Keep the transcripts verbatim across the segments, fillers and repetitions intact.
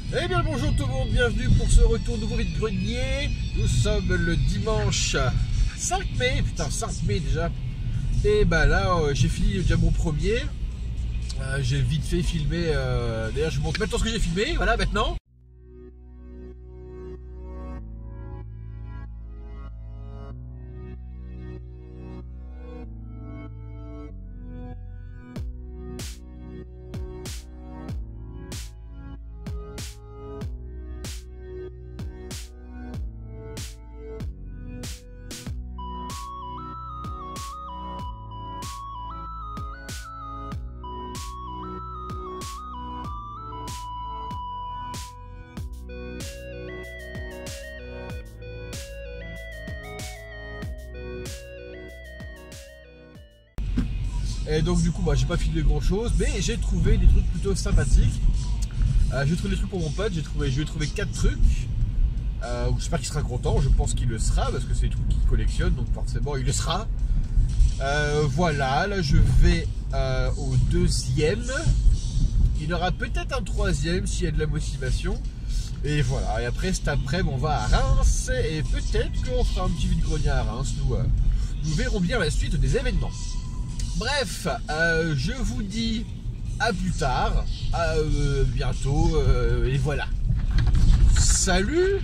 Eh bien bonjour tout le monde, bienvenue pour ce retour nouveau vide-grenier. Nous sommes le dimanche cinq mai, putain cinq mai déjà. Et bah là euh, j'ai fini déjà mon premier. euh, J'ai vite fait filmer, euh, d'ailleurs je vous montre maintenant ce que j'ai filmé, voilà maintenant. Et donc du coup bah, j'ai pas filmé grand chose, mais j'ai trouvé des trucs plutôt sympathiques. euh, J'ai trouvé des trucs pour mon pote, j'ai trouvé, je lui ai trouvé quatre trucs. euh, J'espère qu'il sera content, je pense qu'il le sera parce que c'est des trucs qu'il collectionne, donc forcément il le sera. euh, Voilà, là je vais euh, au deuxième. Il y aura peut-être un troisième s'il y a de la motivation. Et voilà, et après cet après-midi on va à Reims. Et peut-être qu'on fera un petit vide-grenier à Reims. Nous, euh, nous verrons bien la suite des événements. Bref, euh, je vous dis à plus tard, à euh, bientôt, euh, et voilà. Salut.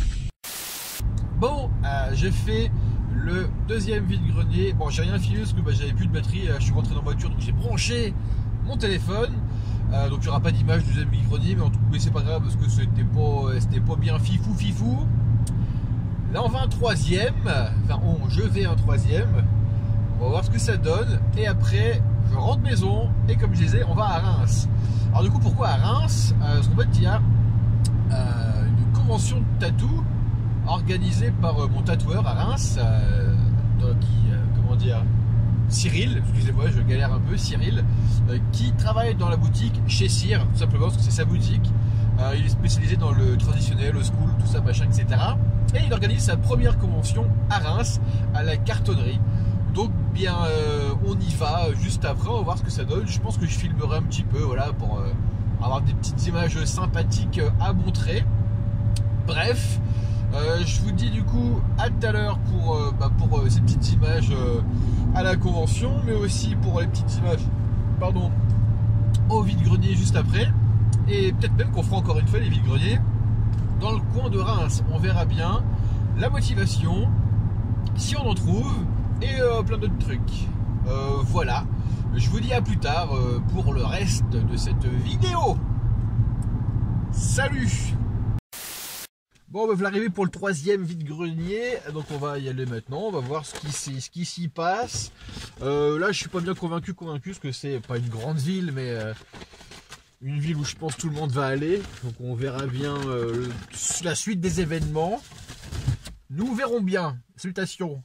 Bon, euh, j'ai fait le deuxième vide-grenier. Bon, j'ai rien filmé parce que bah, j'avais plus de batterie. Je suis rentré dans la voiture, donc j'ai branché mon téléphone. Euh, donc il n'y aura pas d'image du deuxième vide-grenier, mais en tout cas c'est pas grave parce que c'était pas, c'était pas bien fifou fifou. Là on va un troisième, enfin on, je vais un troisième. On va voir ce que ça donne et après je rentre maison et comme je disais on va à Reims. Alors du coup pourquoi à Reims? euh, Parce qu'en fait il y a euh, une convention de tatou organisée par euh, mon tatoueur à Reims, euh, donc, qui, euh, comment dire, Cyril, excusez-moi je galère un peu, Cyril, euh, qui travaille dans la boutique chez Cyr, tout simplement parce que c'est sa boutique. euh, Il est spécialisé dans le traditionnel, le school, tout ça machin et cetera. Et il organise sa première convention à Reims à la cartonnerie. Donc bien euh, on y va juste après, on va voir ce que ça donne. Je pense que je filmerai un petit peu, voilà, pour euh, avoir des petites images sympathiques à montrer. Bref, euh, je vous dis du coup à tout à l'heure pour, euh, bah, pour euh, ces petites images euh, à la convention, mais aussi pour les petites images, pardon, au vide-grenier juste après. Et peut-être même qu'on fera encore une fois les vide-greniers dans le coin de Reims. On verra bien la motivation, si on en trouve. Et euh, plein d'autres trucs. euh, Voilà. Je vous dis à plus tard euh, pour le reste de cette vidéo. Salut. Bon, bah, vous l'arrivez pour le troisième vide-grenier. Donc on va y aller maintenant. On va voir ce qui, ce qui s'y passe. euh, Là je suis pas bien convaincu Convaincu parce que c'est pas une grande ville, mais euh, une ville où je pense tout le monde va aller. Donc on verra bien euh, la suite des événements. Nous verrons bien. Salutations.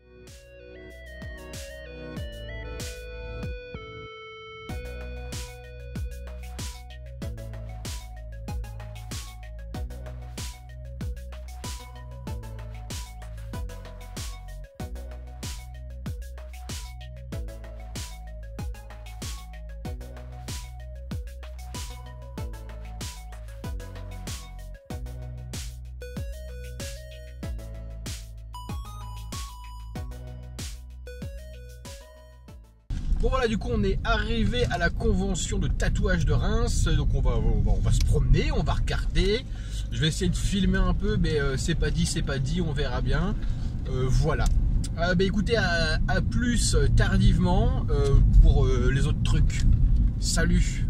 Bon voilà, du coup on est arrivé à la convention de tatouage de Reims. Donc on va, on va, on va se promener, on va regarder. Je vais essayer de filmer un peu, mais euh, c'est pas dit, c'est pas dit, on verra bien. euh, Voilà. euh, bah, écoutez, à, à plus tardivement euh, pour euh, les autres trucs. Salut.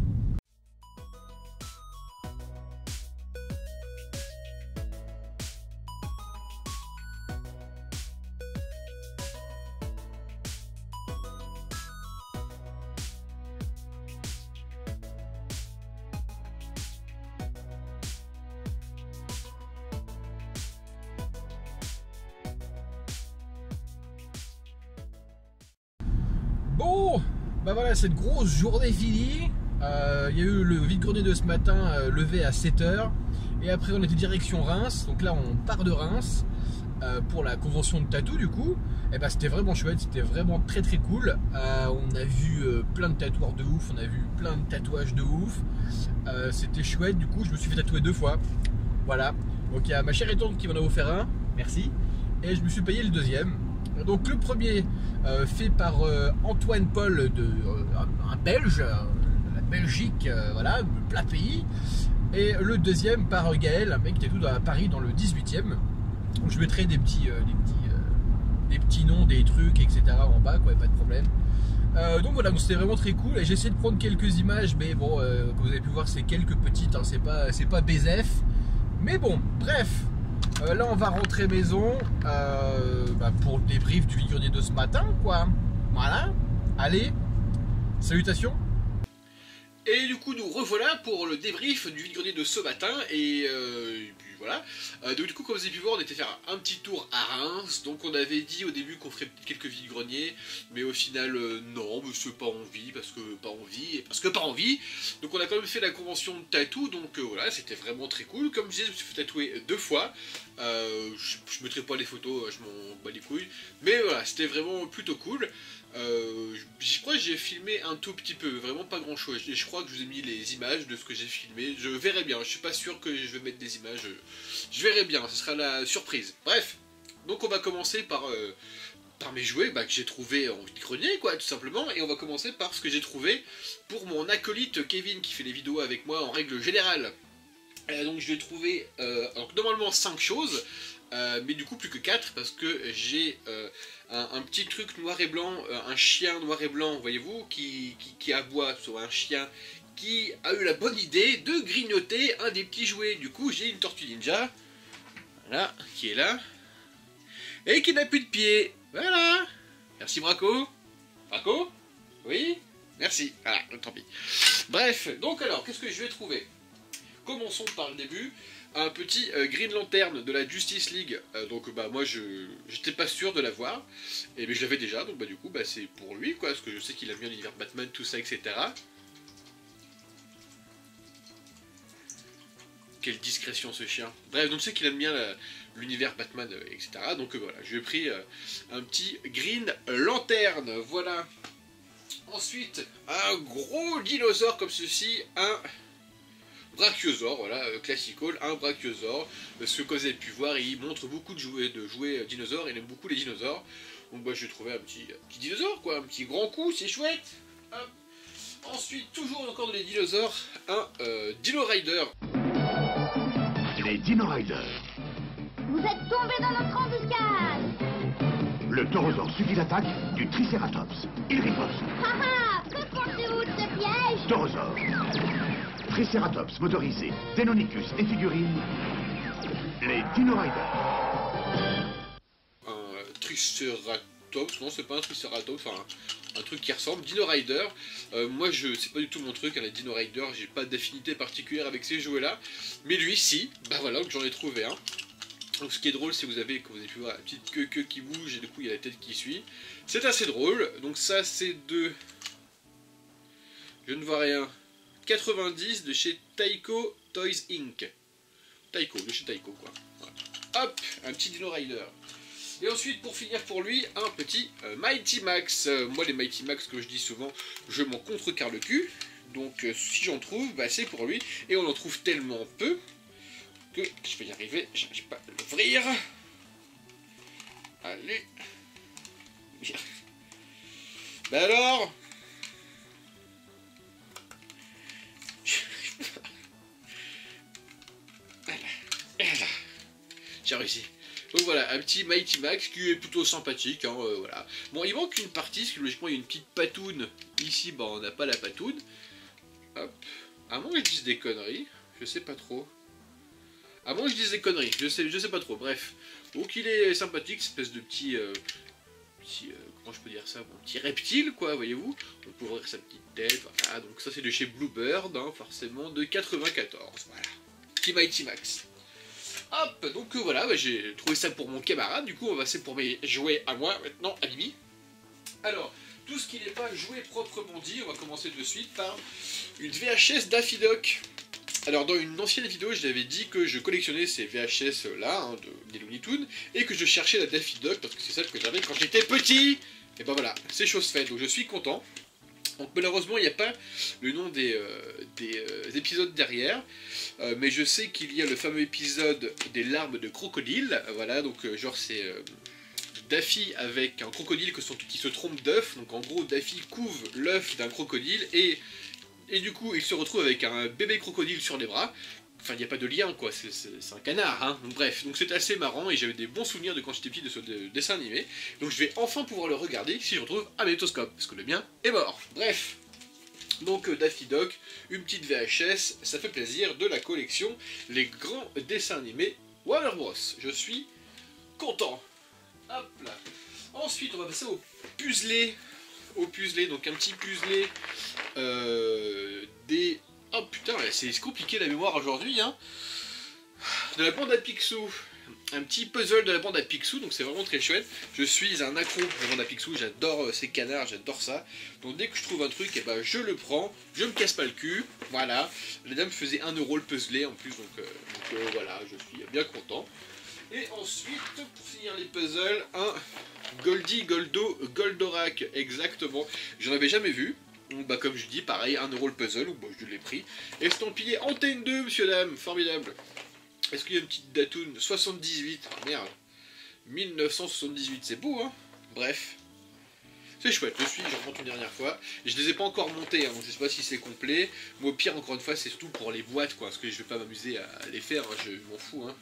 Bon, bah voilà, cette grosse journée finie. Euh, il y a eu le vide-grenier de ce matin euh, levé à sept heures. Et après on était direction Reims. Donc là on part de Reims. euh, pour la convention de tatou du coup. Et bah c'était vraiment chouette, c'était vraiment très très cool. Euh, on a vu euh, plein de tatoueurs de ouf, on a vu plein de tatouages de ouf. Euh, c'était chouette, du coup je me suis fait tatouer deux fois. Voilà, donc il y a ma chère étante qui m'en a offert un, merci. Et je me suis payé le deuxième. Donc le premier euh, fait par euh, Antoine Paul, de, euh, un, un Belge, euh, la Belgique, euh, voilà, le plat pays. Et le deuxième par Gaël, un mec qui est tout à Paris dans le dix-huitième. Donc je mettrai des petits, euh, des, petits, euh, des petits noms, des trucs, et cetera en bas, quoi, pas de problème. Euh, donc voilà, c'était vraiment très cool. Et j'ai essayé de prendre quelques images, mais bon, euh, comme vous avez pu voir, c'est quelques petites, hein, c'est pas, c'est pas B Z F. Mais bon, bref. Euh, là on va rentrer maison euh, bah, pour le débrief du vide-grenier de ce matin, quoi. Voilà. Allez, salutations. Et du coup nous revoilà pour le débrief du vide-grenier de ce matin. Et, euh, et puis voilà. Euh, donc du coup comme vous avez pu voir, on était faire un, un petit tour à Reims. Donc on avait dit au début qu'on ferait quelques vide-greniers, mais au final euh, non, mais c'est pas envie, parce que pas envie, et parce que pas envie. Donc on a quand même fait la convention de tatou. Donc euh, voilà, c'était vraiment très cool. Comme je disais, je me suis fait tatouer deux fois. Euh, je, je mettrai pas les photos, je m'en bats les couilles. Mais voilà, c'était vraiment plutôt cool. Euh, je, je crois que j'ai filmé un tout petit peu, vraiment pas grand chose. Et je crois que je vous ai mis les images de ce que j'ai filmé. Je verrai bien, je suis pas sûr que je vais mettre des images. Je verrai bien, ce sera la surprise. Bref, donc on va commencer par, euh, par mes jouets bah, que j'ai trouvé en vide-grenier, quoi, tout simplement. Et on va commencer par ce que j'ai trouvé pour mon acolyte Kevin qui fait les vidéos avec moi en règle générale. Et donc je vais trouver euh, alors, normalement cinq choses, euh, mais du coup plus que quatre parce que j'ai euh, un, un petit truc noir et blanc, euh, un chien noir et blanc, voyez-vous, qui, qui, qui aboie, soit un chien qui a eu la bonne idée de grignoter un des petits jouets. Du coup j'ai une tortue ninja, voilà, qui est là, et qui n'a plus de pied. Voilà. Merci Braco. Braco? Oui? Merci. Voilà, tant pis. Bref, donc alors, qu'est-ce que je vais trouver? Commençons par le début, un petit euh, Green Lantern de la Justice League, euh, donc bah moi je j'étais pas sûr de l'avoir, et mais je l'avais déjà, donc bah du coup bah c'est pour lui quoi, parce que je sais qu'il aime bien l'univers Batman, tout ça, et cetera. Quelle discrétion ce chien. Bref, donc je sais qu'il aime bien l'univers Batman, euh, et cetera. Donc euh, voilà, je lui ai pris euh, un petit Green Lantern, voilà. Ensuite, un gros dinosaure comme ceci, un Brachiosaure, voilà, euh, classical, un Brachiosaure. Parce que comme vous avez pu voir, il montre beaucoup de jouets, de jouets euh, dinosaures, il aime beaucoup les dinosaures. Donc bah, je vais trouver un petit, un petit dinosaure, quoi, un petit grand coup, c'est chouette. Hop. Ensuite, toujours encore dans les dinosaures, un euh, Dino Rider. Les Dino Riders. Vous êtes tombés dans notre embuscade. Le taurosaure subit l'attaque du Triceratops. Il riposte. Haha, que pensez-vous de ce piège? Taurosaure. Triceratops motorisé, Deinonychus et figurines. Les Dino Riders. Un euh, Triceratops, non c'est pas un Triceratops, enfin un, un truc qui ressemble, Dino Rider. Euh, moi je c'est pas du tout mon truc, hein, les Dino Rider, j'ai pas d'affinité particulière avec ces jouets là. Mais lui si, bah voilà, donc j'en ai trouvé un. Donc ce qui est drôle, c'est que vous avez, comme vous avez pu voir, la petite queue, queue qui bouge et du coup il y a la tête qui suit. C'est assez drôle. Donc ça c'est de... Je ne vois rien. quatre-vingt-dix de chez Taiko Toys Incorporated. Taiko, de chez Taiko quoi. Voilà. Hop, un petit Dino Rider. Et ensuite pour finir pour lui, un petit euh, Mighty Max. Euh, moi les Mighty Max, comme je dis souvent, je m'en contrecarre le cul. Donc euh, si j'en trouve, bah, c'est pour lui. Et on en trouve tellement peu que je vais y arriver, j'arrive pas à l'ouvrir. Allez. Bien. Bah alors. Voilà. Voilà. J'ai réussi. Donc voilà, un petit Mighty Max qui est plutôt sympathique, hein, euh, voilà. Bon, il manque une partie, parce que logiquement il y a une petite patoune. Ici, bah on n'a pas la patoune. Hop. À moins que je dise des conneries, je sais pas trop. À moins que je dise des conneries, je sais, je sais pas trop, bref. Donc il est sympathique, espèce de petit... Euh, petit euh, comment je peux dire ça, bon, petit reptile, quoi, voyez-vous. On peut ouvrir sa petite tête, voilà. Donc ça c'est de chez Bluebird, hein, forcément, de quatre-vingt-quatorze, voilà. Petit Mighty Max. Hop, donc euh, voilà, bah, j'ai trouvé ça pour mon camarade, du coup on va passer pour mes jouets à moi, maintenant, à Mimi. Alors, tout ce qui n'est pas jouet proprement dit, on va commencer de suite par une V H S Daffy Duck. Alors dans une ancienne vidéo, je l'avais dit que je collectionnais ces V H S là, hein, de, des Looney Tunes, et que je cherchais la Daffy Duck, parce que c'est celle que j'avais quand j'étais petit. Et ben voilà, c'est chose faite, donc je suis content. Donc malheureusement il n'y a pas le nom des, euh, des euh, épisodes derrière, euh, mais je sais qu'il y a le fameux épisode des larmes de crocodile, voilà, donc euh, genre c'est euh, Daffy avec un crocodile que son, qui se trompe d'œuf, donc en gros Daffy couve l'œuf d'un crocodile, et, et du coup il se retrouve avec un bébé crocodile sur les bras. Enfin, il n'y a pas de lien, quoi, c'est un canard, hein. Donc, bref, donc c'est assez marrant, et j'avais des bons souvenirs de quand j'étais petit de ce de, dessin animé. Donc je vais enfin pouvoir le regarder si je retrouve un magnétoscope, parce que le mien est mort. Bref, donc euh, Daffy Duck, une petite V H S, ça fait plaisir, de la collection, les grands dessins animés Warner Bros. Je suis content. Hop là. Ensuite, on va passer au puzzlé. Au puzzlé, donc un petit puzzlé euh, des... Oh putain, c'est compliqué la mémoire aujourd'hui, hein. De la bande à Picsou. Un petit puzzle de la bande à Picsou, donc c'est vraiment très chouette. Je suis un accro de la bande à Picsou, j'adore euh, ces canards, j'adore ça. Donc dès que je trouve un truc, et eh ben, je le prends, je me casse pas le cul, voilà. La dame faisait un euro le puzzlé en plus, donc, euh, donc euh, voilà, je suis bien content. Et ensuite, pour finir les puzzles, un Goldie Goldo Goldorak, exactement. J'en avais jamais vu. Donc bah comme je dis, pareil, un euro le puzzle, ou bah, je l'ai pris. Estampillé Antenne deux, monsieur dame, formidable. Est-ce qu'il y a une petite datoune soixante-dix-huit, ah, merde, mille neuf cent soixante-dix-huit, c'est beau, hein. Bref, c'est chouette, je suis, j'en remonte une dernière fois. Je les ai pas encore montés, hein, donc je sais pas si c'est complet. Moi, au pire, encore une fois, c'est surtout pour les boîtes, quoi, parce que je vais pas m'amuser à les faire, hein, je m'en fous, hein.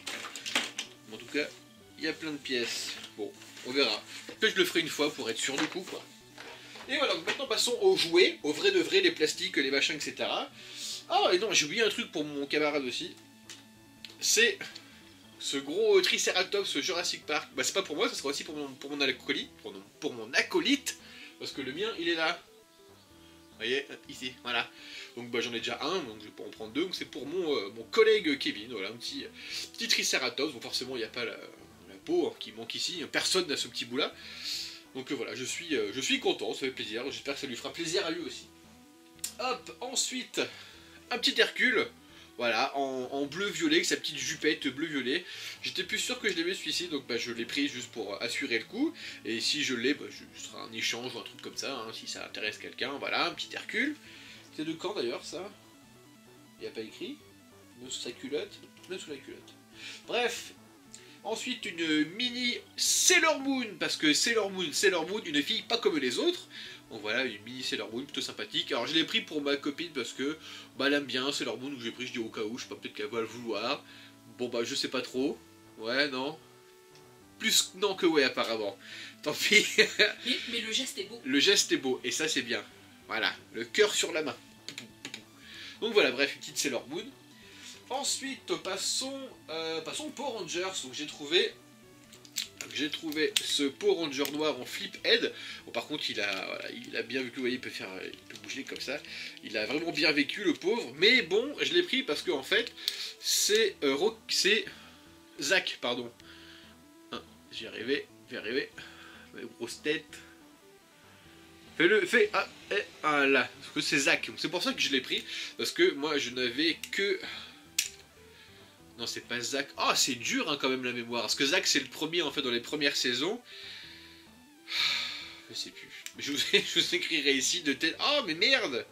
En tout cas, il y a plein de pièces. Bon, on verra. Peut-être que je le ferai une fois pour être sûr du coup, quoi. Et voilà, donc maintenant passons aux jouets, aux vrais de vrais, les plastiques, les machins, et cetera. Ah, et non, j'ai oublié un truc pour mon camarade aussi. C'est ce gros Triceratops Jurassic Park. Bah, c'est pas pour moi, ça sera aussi pour mon, pour mon acolyte. Pour mon, pour mon acolyte, parce que le mien, il est là. Vous voyez, ici, voilà. Donc bah, j'en ai déjà un, donc je vais pas en prendre deux. Donc c'est pour mon, euh, mon collègue Kevin, voilà, un petit, petit Triceratops. Donc forcément, il n'y a pas la, la peau hein, qui manque ici. Personne n'a ce petit bout-là. Donc euh, voilà, je suis, euh, je suis content, ça fait plaisir, j'espère que ça lui fera plaisir à lui aussi. Hop, ensuite, un petit Hercule, voilà, en, en bleu-violet, avec sa petite jupette bleu-violet. J'étais plus sûr que je l'aimais celui-ci, donc bah, je l'ai pris juste pour assurer le coup. Et si je l'ai, bah, ce sera un échange ou un truc comme ça, hein, si ça intéresse quelqu'un, voilà, un petit Hercule. C'est de quand d'ailleurs ça? Il n'y a pas écrit. Nœud sous sa culotte, nœud sous la culotte. Bref. Ensuite, une mini Sailor Moon, parce que Sailor Moon, Sailor Moon, une fille pas comme les autres. Donc voilà, une mini Sailor Moon, plutôt sympathique. Alors je l'ai pris pour ma copine parce que bah, elle aime bien Sailor Moon, donc j'ai pris, je dis au cas où, je sais pas, peut-être qu'elle va le vouloir. Bon bah je sais pas trop. Ouais, non. Plus non que ouais apparemment. Tant pis. mais, mais le geste est beau. Le geste est beau, et ça c'est bien. Voilà, le cœur sur la main. Donc voilà, bref, une petite Sailor Moon. Ensuite, passons, euh, passons au Power Rangers. Donc j'ai trouvé, j'ai trouvé ce Power Ranger noir en flip head. Bon, par contre, il a, voilà, il a bien vécu. Vous voyez, il peut faire, il peut bouger comme ça. Il a vraiment bien vécu, le pauvre. Mais bon, je l'ai pris parce que en fait, c'est, euh, c'est Zach, pardon. Hein, j'y arrivé, j'y arrivé. Ma grosse tête. Fais-le, fais, ah, eh, ah là, parce que c'est Zach. C'est pour ça que je l'ai pris, parce que moi, je n'avais que. Non, c'est pas Zach. Ah, oh, c'est dur hein, quand même la mémoire. Parce que Zach, c'est le premier en fait dans les premières saisons. Je sais plus. Mais je vous, je vous écrirai ici de tête. Oh, mais merde!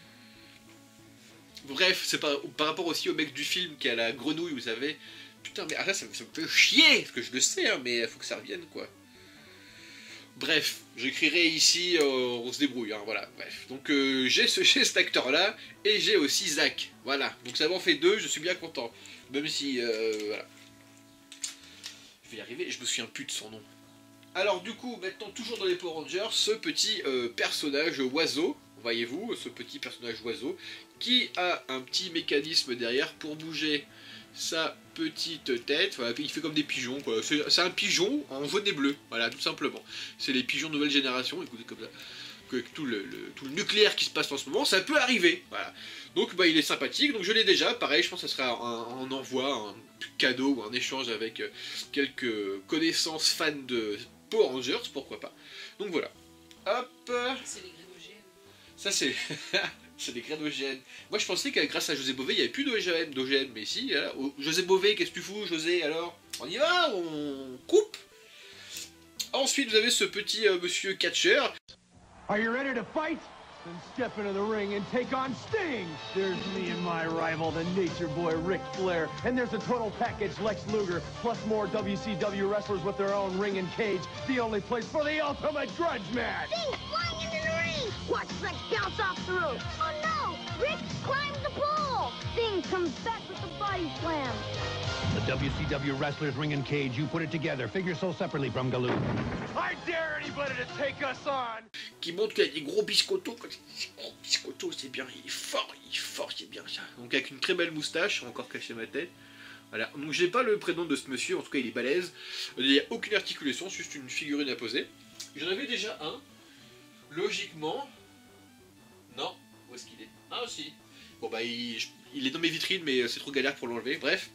Bref, c'est par, par rapport aussi au mec du film qui a la grenouille, vous savez. Putain, mais ah, là, ça, ça me fait chier! Parce que je le sais, hein, mais il faut que ça revienne quoi. Bref, j'écrirai ici, euh, on se débrouille, hein, voilà, bref. Donc euh, j'ai ce, cet acteur-là, et j'ai aussi Zach, voilà. Donc ça m'en fait deux, je suis bien content. Même si, euh, voilà. Je vais y arriver, je me souviens plus de son nom. Alors du coup, maintenant, toujours dans les Power Rangers, ce petit euh, personnage oiseau, voyez-vous, ce petit personnage oiseau, qui a un petit mécanisme derrière pour bouger sa petite tête, voilà, il fait comme des pigeons, quoi. C'est un pigeon en jaune et bleu, voilà, tout simplement. C'est les pigeons nouvelle génération, écoutez, comme ça, avec tout le, le, tout le nucléaire qui se passe en ce moment, ça peut arriver, voilà. Donc, bah, il est sympathique, donc je l'ai déjà, pareil, je pense que ça sera un, un envoi, un cadeau ou un échange avec quelques connaissances fans de Power Rangers, pourquoi pas. Donc voilà. Hop. C'est les Grégogènes. Ça, c'est... C'est des graines O G M. Moi je pensais que grâce à José Bové il n'y avait plus d'O G M, d'O G M, mais si, là, oh, José Bové, qu'est-ce que tu fous José alors? On y va, on coupe. Ensuite vous avez ce petit euh, monsieur catcher. Are you ready to fight? Then step into the ring and take on Sting! There's me and my rival, the Nature Boy Ric Flair. And there's a total package Lex Luger, plus more W C W wrestlers with their own ring and cage. The only place for the ultimate grudge match! Sting's flying into the ring! Watch Lex bounce off the roof! Oh no! Rick climbs the pole! Sting comes back with the body slam! The W C W wrestlers ring and cage, you put it together. Figure so separately from Galoo. I dare anybody to take us on! Qui montre qu'il y a des gros biscottos. Des gros biscottos, c'est bien, il est fort, il est fort, c'est bien ça. Donc avec une très belle moustache, encore caché ma tête. Voilà, donc j'ai pas le prénom de ce monsieur, en tout cas il est balèze. Il n'y a aucune articulation, c'est juste une figurine à poser. J'en avais déjà un. Logiquement... Non, où est-ce qu'il est? Ah si. Bon bah il, il est dans mes vitrines, mais c'est trop galère pour l'enlever, bref.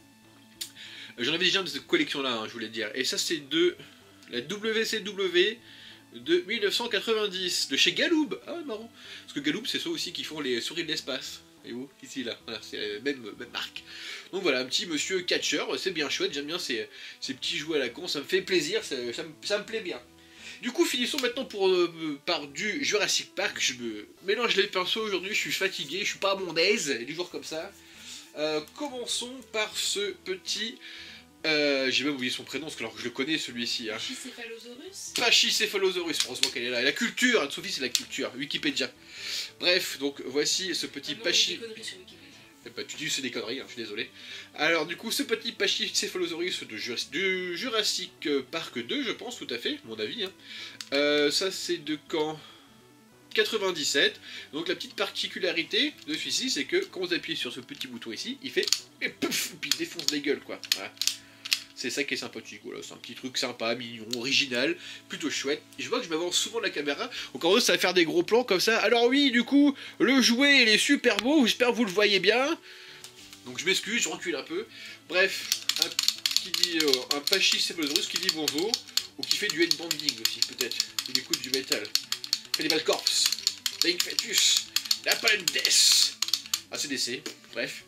J'en avais déjà une de cette collection-là, hein, je voulais dire. Et ça c'est de la W C W de mille neuf cent quatre-vingt-dix, de chez Galoob. Ah ouais, marrant. Parce que Galoob, c'est ceux aussi qui font les souris de l'espace. Et où? Ici, là. Voilà, c'est la même, même marque. Donc voilà, un petit monsieur catcher, c'est bien chouette. J'aime bien ces, ces petits jouets à la con, ça me fait plaisir, ça, ça, me, ça me plaît bien. Du coup, finissons maintenant pour, euh, par du Jurassic Park. Je me mélange les pinceaux aujourd'hui, je suis fatigué, je suis pas à mon aise, des jours comme ça. Euh, commençons par ce petit... Euh, j'ai même oublié son prénom, parce que alors que je le connais celui-ci. Hein. Pachycephalosaurus. Pachycephalosaurus, heureusement qu'elle est là. La culture, Anne-Sophie c'est la culture, Wikipédia. Bref, donc voici ce petit Ah non, Pachy... des conneries sur Wikipédia. Eh ben, tu dis que c'est des conneries, hein, je suis désolé. Alors du coup, ce petit Pachycephalosaurus de Jur... du Jurassic Park deux, je pense, tout à fait, mon avis. Hein. Euh, ça c'est de quand quatre-vingt-dix-sept. Donc la petite particularité de celui-ci, c'est que quand vous appuyez sur ce petit bouton ici, il fait... Et pouf, puis il défonce les gueules, quoi. Voilà. C'est ça qui est sympathique, voilà, c'est un petit truc sympa, mignon, original, plutôt chouette. Et je vois que je m'avance souvent de la caméra, donc en gros ça va faire des gros plans comme ça. Alors oui, du coup, le jouet il est super beau, j'espère que vous le voyez bien. Donc je m'excuse, je recule un peu. Bref, un, qui dit, euh, un Pachycephalosaurus qui dit bonjour, ou qui fait du headbanding aussi peut-être, il écoute du métal. Cannibal Corpse, Dying Fetus, Napalm Death, A C D C, bref.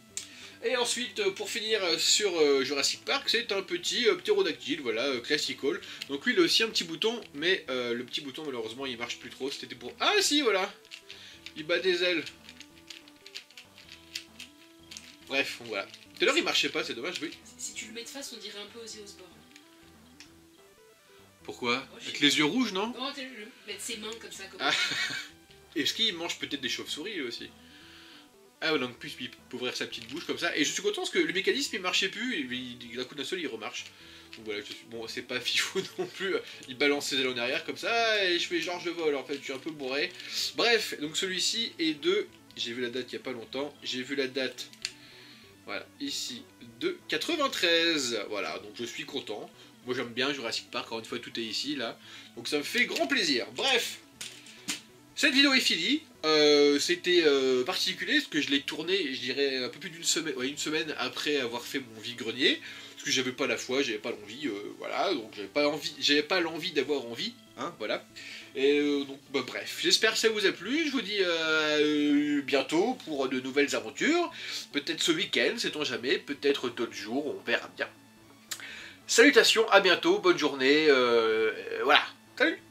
Et ensuite, pour finir sur euh, Jurassic Park, c'est un petit euh, ptérodactyle, voilà, euh, classical. Donc lui, il a aussi un petit bouton, mais euh, le petit bouton, malheureusement, il marche plus trop. C'était pour... Ah si, voilà. Il bat des ailes. Bref, voilà. Tout à l'heure, il marchait pas, c'est dommage, oui. Si tu le mets de face, on dirait un peu Ozzy Osbourne. Pourquoi? Oh, Avec les yeux rouges, non? Non, tu le mettre ses mains comme ça, comme Ah. Est-ce qu'il mange peut-être des chauves-souris, lui aussi? Ah ouais, donc plus il peut ouvrir sa petite bouche comme ça. Et je suis content parce que le mécanisme il marchait plus, et d'un coup d'un seul il remarche. Donc voilà, je suis... bon c'est pas fifou non plus, il balance ses ailes en arrière comme ça, et je fais genre je vole en fait, je suis un peu bourré. Bref, donc celui-ci est de... J'ai vu la date il y a pas longtemps, j'ai vu la date, voilà, ici, de quatre-vingt-treize. Voilà, donc je suis content. Moi j'aime bien Jurassic Park, encore une fois tout est ici, là. Donc ça me fait grand plaisir. Bref, cette vidéo est finie. Euh, C'était euh, particulier parce que je l'ai tourné, je dirais, un peu plus d'une semaine, ouais, une semaine après avoir fait mon vide-grenier. Parce que j'avais pas la foi, j'avais pas l'envie, euh, voilà, donc j'avais pas envie, j'avais pas l'envie d'avoir envie, hein, voilà. Et euh, donc, bah, bref, j'espère que ça vous a plu. Je vous dis euh, euh, bientôt pour de nouvelles aventures. Peut-être ce week-end, sait-on jamais, peut-être d'autres jours, on verra bien. Salutations, à bientôt, bonne journée, euh, voilà, salut!